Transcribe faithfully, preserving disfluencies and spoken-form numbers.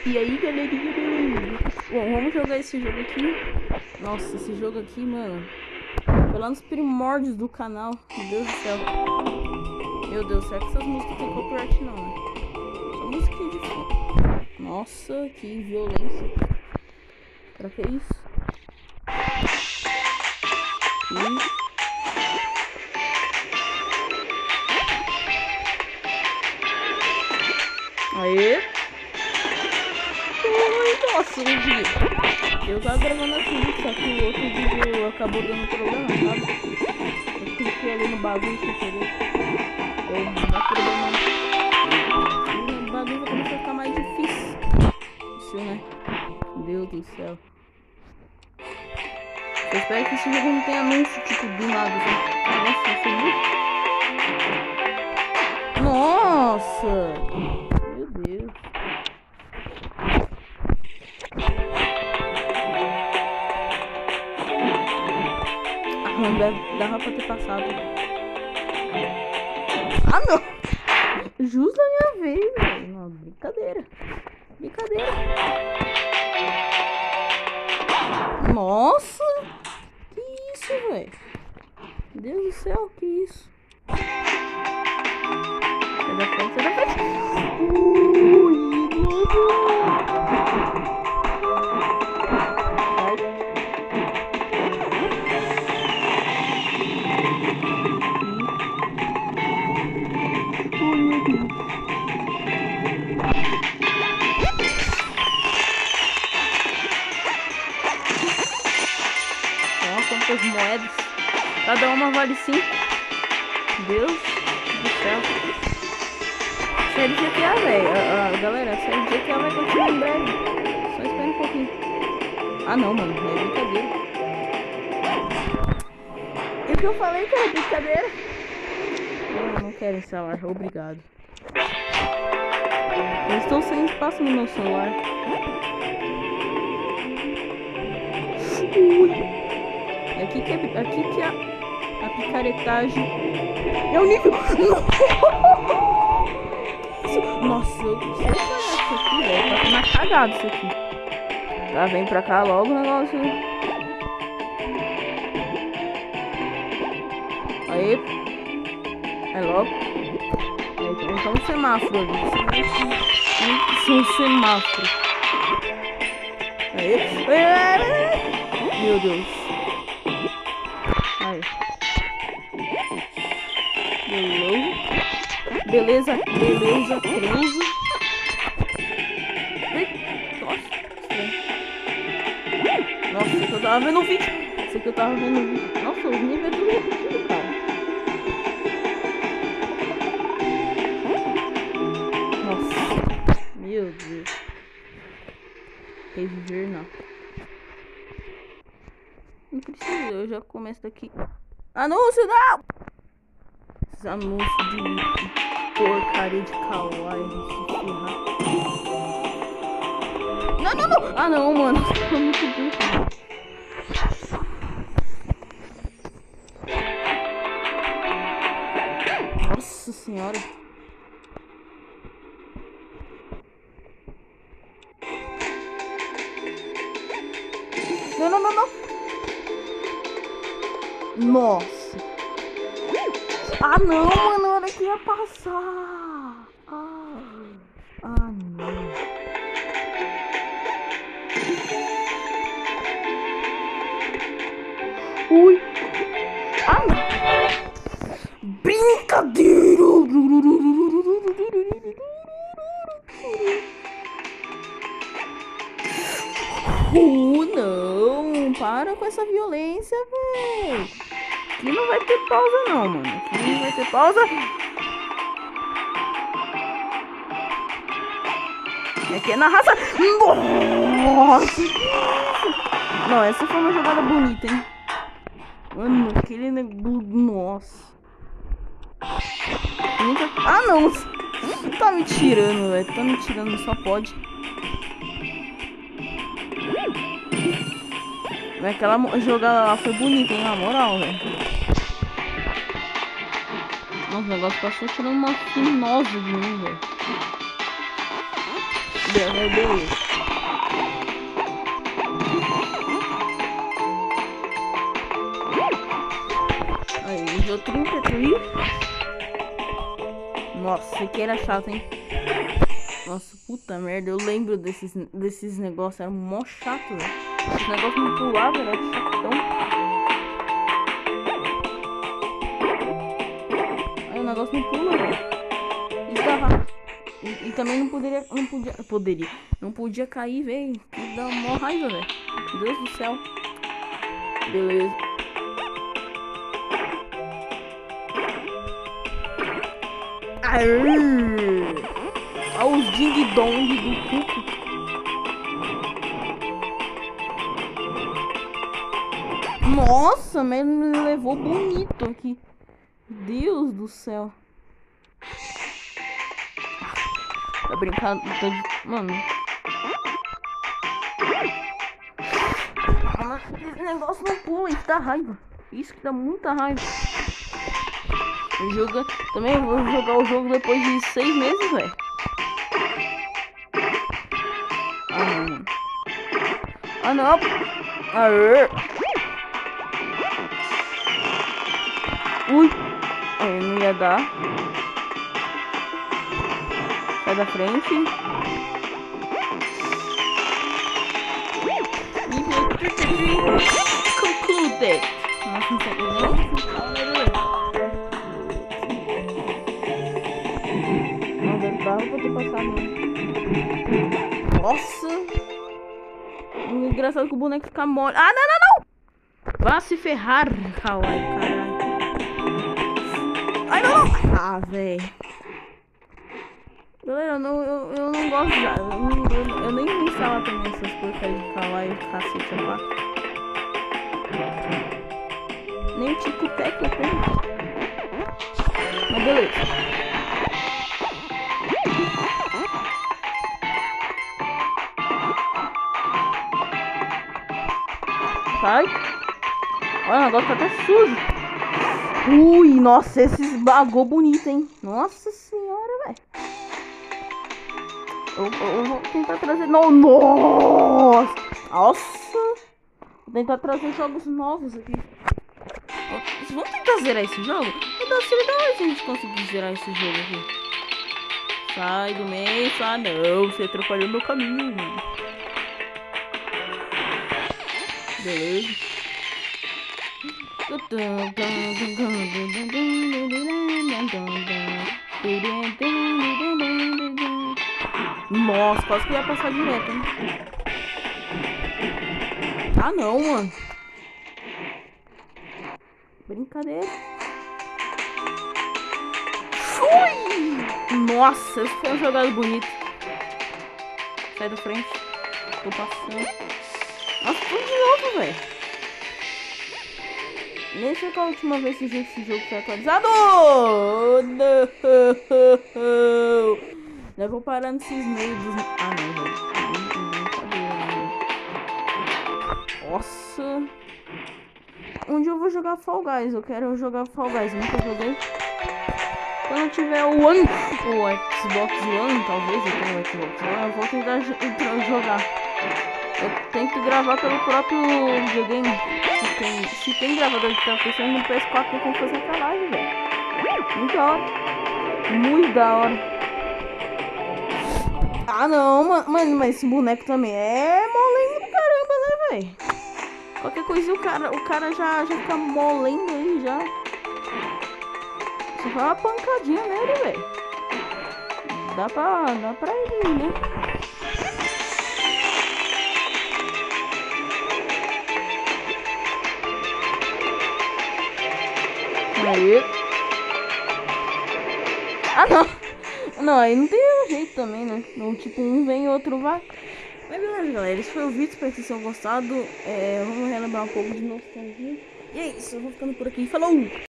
E aí, galerinha, beleza? Bom, vamos jogar esse jogo aqui. Nossa, esse jogo aqui, mano, foi lá nos primórdios do canal. Meu Deus do céu. Meu Deus, será que essas músicas tem copyright não, né? Só musiquinha de fundo. Nossa, que violência. Pra que isso? E... Aê! Ai, nossa, hoje eu tava gravando aqui, só que o outro vídeo acabou dando problema, sabe? Eu cliquei ali no bagulho sem querer. Eu não dá problema. E o bagulho vai começar a ficar mais difícil. Isso, né? Deus do céu. Eu espero que esse jogo não tenha anúncio, tipo, do nada. Nossa, isso é muito... Nossa! Meu Deus. Ah, não deve, dava pra ter passado. Ah, não! Justo na minha vez, velho. Não, brincadeira. Brincadeira. Nossa! Que isso, velho? Meu Deus do céu, que isso? Sai da frente, sai da frente. Ui, quantas moedas? Cada uma vale cinco. Deus do céu. Série G T A, velho. Uh, uh, galera, a série G T A vai continuar em breve. Só espera um pouquinho. Ah, não, mano. É brincadeira. E o que eu falei que era brincadeira? Eu não quero instalar. Obrigado. Eu estou sem espaço no meu celular. Ui. É aqui que, é, aqui que a, a picaretagem é o nível. Nossa, eu não sei isso aqui, velho. Tá ficando cagado isso aqui. Tá, vem pra cá logo o negócio. Aí. É logo. Aí, então um semáforo ali. Isso é um semáforo. Aí. Meu Deus. Aí. Beleza. Beleza, beleza, creusa. Nossa, nossa, isso aqui eu tava vendo o vídeo. Isso aqui eu tava vendo o vídeo. Nossa, os níveis é tudo repetido, cara. Nossa, meu Deus. Reviver não. Não precisa, eu já começo daqui. Anúncio não! Esses anúncios de porcaria de kawaii, se ferrar. Não, não, não! Ah não, mano, tô muito burro. Nossa senhora. Não, não, não, não. Nossa. Ah, não, mano. Era que ia passar. Ah, ah não. Ui. Ah, não. Brincadeira. Uh, não. Para com essa violência, velho. Aqui não vai ter pausa não, mano. Aqui não vai ter pausa. Aqui é na raça. Nossa. Não, essa foi uma jogada bonita, hein. Mano, aquele negócio. Nossa. Ah, não. Tá me tirando, velho. Tá me tirando, só pode. Aquela jogada lá foi bonita, hein, na moral, velho. Nossa, o negócio passou tirando uma finosa de mim, velho. Deus, meu Deus. Aí, usou trinta e três. Nossa, isso aqui era chato, hein? Nossa, puta merda, eu lembro desses, desses negócios, era mó chato, velho. Esse negócio não pulava, era chatão. Aí o negócio não pula, velho. E dava. E, e também não poderia, não podia, poderia, não podia cair, velho. Isso dá mó raiva, velho. Meu Deus do céu. Beleza. Aê! Olha os ding-dong do cuco. Nossa, mas ele me levou bonito aqui. Deus do céu. Tá brincando? Tô de... Mano. Esse negócio não pula, isso dá raiva. Isso que dá muita raiva. Eu jogo... Também vou jogar o jogo depois de seis meses, velho. Ah, não. Ah, não. Aê. Ui. Aí não ia dar. Sai da frente. Concluded. Nossa, não sei nem. Não deve dar pra ter passado, não. Nossa. Engraçado que o boneco fica mole. Ah, não, não, não. Vá se ferrar, Kawaii, caralho. Ai, não, não. Ah, velho. Galera, eu não, eu, eu não gosto de... Eu, não, eu, eu nem pensava também essas porcarias de Kawaii, cacete, a quatro. Nem o Tico-Teco eu tenho. Mas beleza. Sai. Olha, o negócio tá até sujo. Ui, nossa, esses bagou bonito, hein? Nossa senhora, velho. Eu, eu, eu vou tentar trazer... Não, nossa! Nossa! Vou tentar trazer jogos novos aqui. Vamos tentar zerar esse jogo? Então seria da hora se a gente conseguir zerar esse jogo aqui. Sai do meio, sai não. Você atrapalhou meu caminho, mano. Beleza. Nossa, quase que ia passar direto, hein? Ah, não, mano. Brincadeira. Fui! Nossa, esse foi um jogado bonito. Sai da frente. Tô passando. Nossa, tudo de novo, velho. Nesse é a última vez que esse jogo foi atualizado. Oh, não! Já vou parar nesses meios dos... Ah, não, velho. Nossa. Onde eu vou jogar Fall Guys? Eu quero jogar Fall Guys. Eu nunca joguei. Quando eu tiver o One, o Xbox One, talvez eu tenha o Xbox One, eu vou tentar jogar. Eu tenho que gravar pelo próprio videogame. Se tem, se tem gravador de transmissão no P S quatro, eu vou fazer essa live, velho. Muito da hora. Muito da hora. Ah, não, mano. Mano, mas esse boneco também é molengo do caramba, né, velho? Qualquer coisa o cara, o cara já, já fica molendo aí, já. Só foi uma pancadinha nele, velho. Dá pra, dá pra ir, né? Aí. Ah, não. Não, aí não tem jeito também, né? Não, tipo, um vem e outro vai. Mas beleza, galera. Esse foi o vídeo. Espero que vocês tenham gostado. É, vamos relembrar um pouco de nostalgia. E é isso. Eu vou ficando por aqui. Falou!